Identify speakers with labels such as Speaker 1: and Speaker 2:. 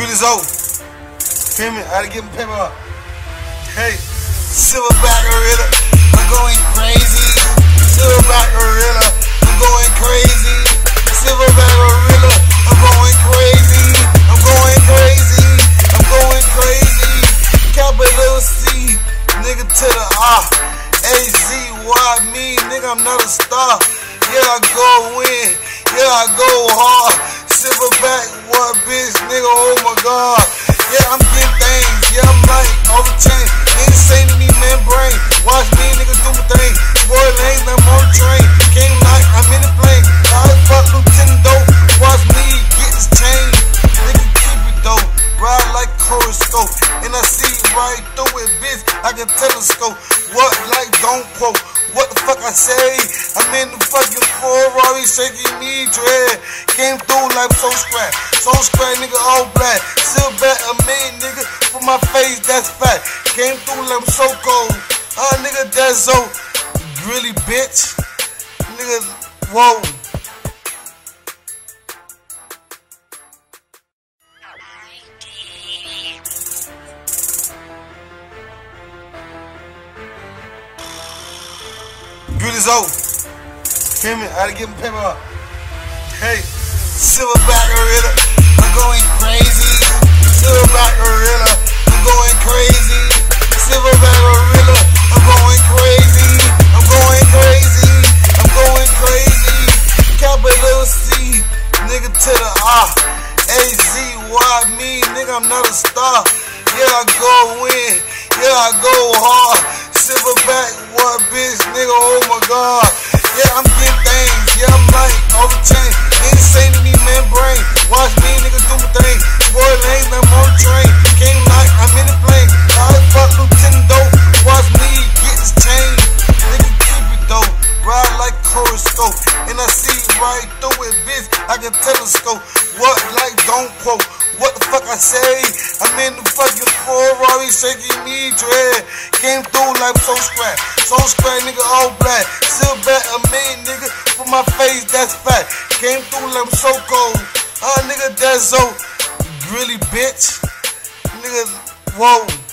Speaker 1: Really so. Feel me? I had to get my paper up. Hey, silverback gorilla, I'm going crazy. Silverback gorilla, I'm going crazy. Silverback gorilla, I'm going crazy. I'm going crazy. I'm going crazy. Capital C, nigga to the R. A-Z-Y, me, nigga, I'm not a star. Yeah, I go in. Yeah, I go hard. Silverback, what bitch, nigga, oh my god. Yeah, I'm getting things. Yeah, I'm like overchain. Niggas say to me, man, brain. Watch me, nigga, do my thing. Boy, lanes, I'm on the train. Came like I'm in the plane. I fuck Lieutenant Dope. Watch me get this chain. Nigga, keep it dope. Ride like horoscope. And I see right through it, bitch. I can telescope. What, like, don't quote. What the fuck I say? I'm in the fucking Ferrari shaking me dread. Came through like so scratch, nigga, all black. Silverback, a man, nigga, for my face, that's fact. Came through like I'm so cold. Nigga, that's so really, bitch. Nigga, whoa. Good as old. Feel me? I had to get my paper up. Hey, silverback gorilla, I'm going crazy. Silverback gorilla, I'm going crazy. Silverback gorilla, I'm going crazy. I'm going crazy. I'm going crazy. Capital C, nigga to the R. A-Z-Y, me, nigga, I'm not a star. Yeah, I go in. Yeah, I go hard. Silverback, what bitch, nigga, oh my god. Yeah, I'm getting things. Yeah, I'm like overchain. Niggas say to me, man, brain. Watch me, nigga, do my thing. Boy, lanes, I'm on the train. Came like I'm in the plane. I fuck Lieutenant Dope. Watch me get this chain. Nigga, keep it dope. Ride like horoscope. And I see right through it, bitch. I can telescope. What, like, don't quote. What the fuck I say? I'm in the fucking Ferrari shaking me dread. Came through like so scratch, nigga, all black. Silverback, a man, nigga, for my face, that's fact. Came through like I'm so cold. Nigga, that's so really, bitch. Nigga, whoa.